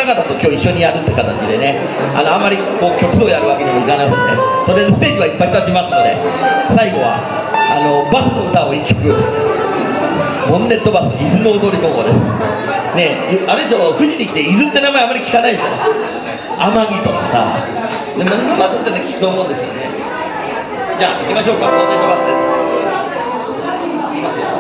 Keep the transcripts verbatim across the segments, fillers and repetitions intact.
々と今日一緒にやるって形でね、あのあんまりこう曲をやるわけにもいかないので、とりあえずステージはいっぱい立ちますので、最後はあのバスの歌を一曲、ボンネットバス伊豆の踊り子ですね。あれでしょ、富士に来て伊豆って名前あまり聞かないでしょ。天城とかさ、で沼津っての聞くと思うんですよね。じゃあ行きましょうか。ボンネットバスです。いきますよ。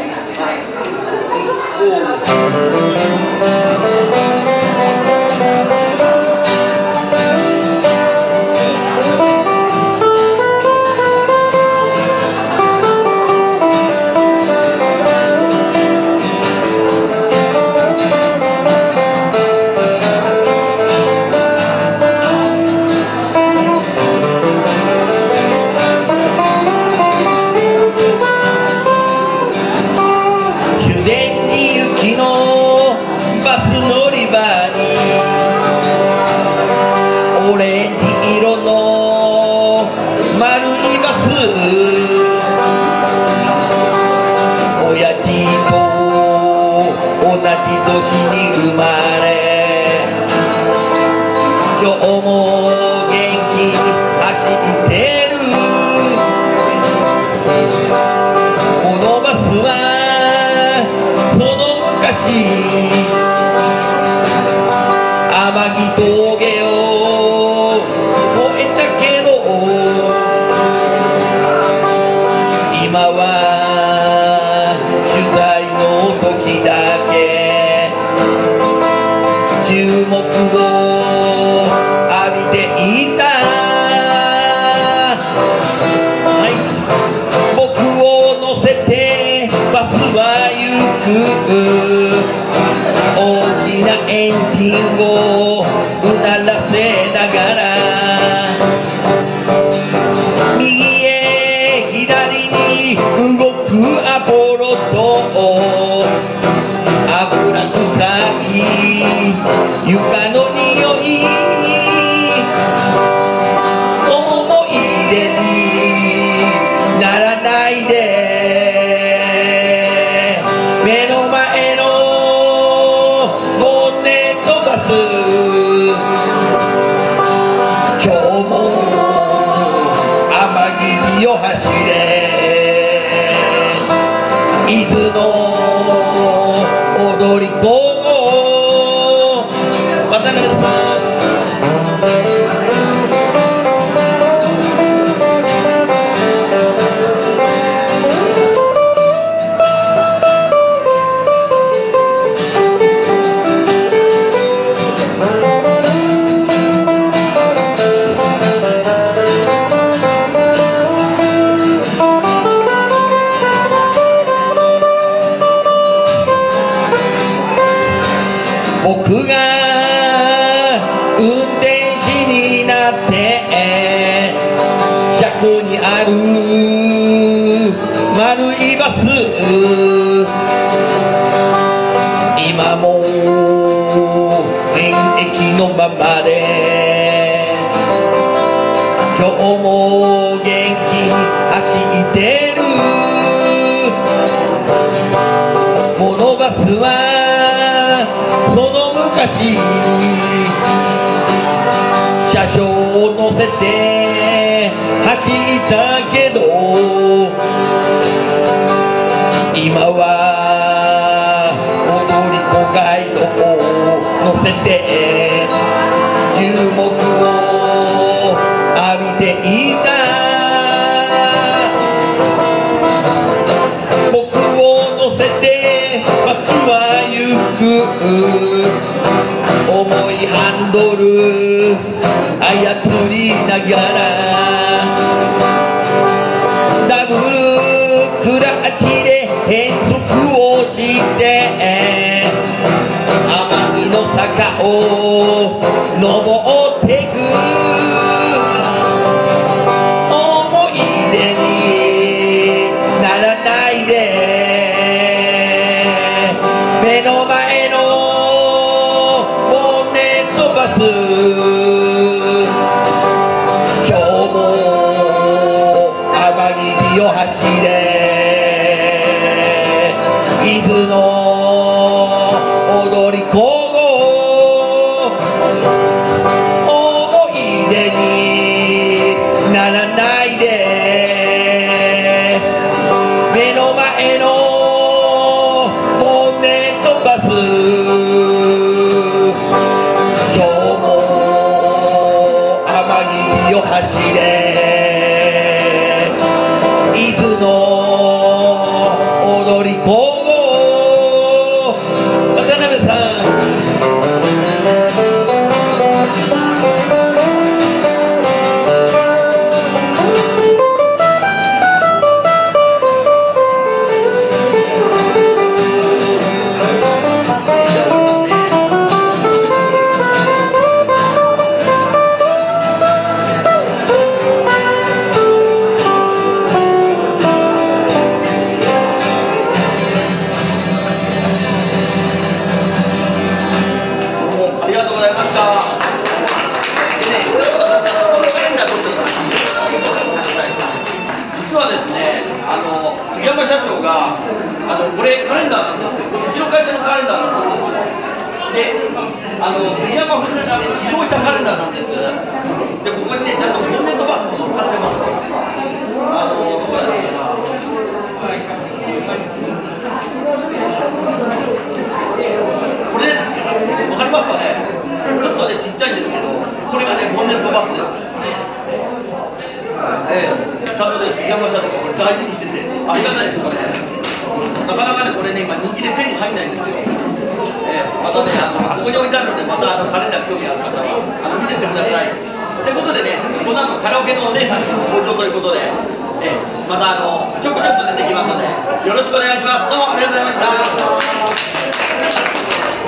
僕が運転士になって車庫にある丸いバス、今も現役のままで今日も元気に走ってる。このバスはその昔車掌を乗せて走ったけど、今は踊り子ガイドを乗せて注目を浴びていた。僕を乗せてバスは行く、重いハンドル操りながらダブルクラッチで変速をして天城の坂を登ってく。思い出にならないで、目の前のボンネットバス、今日も天城を走れ、伊豆の踊り子ございました。でね、ちょっとまたそのカレンダー撮ってください。実はですね、あの杉山社長があのこれカレンダーなんですけど、うちの会社のカレンダーだったんですよ。で、あの杉山フルーツで寄贈したカレンダーなんです。で、ここにね、ちゃんとボンネットバスも乗っかってます。あのどこだろうかな。これです。わかりますかね。ちょっとねちっちゃいんですけど、これがねボンネットバスです。ええ、ちゃんとね杉山社長がこれ大事にしててありがたいですからね。なかなかねこれね今人気で手に入んないんですよ。ええ、またねあのここに置いてあるのでまたあのカレンダー興味ある方はあの見てってください。ってことでね、この後カラオケのお姉さんにも登場ということで、ええ、またあのちょくちょくと出てきますのでよろしくお願いします。どうもありがとうございました。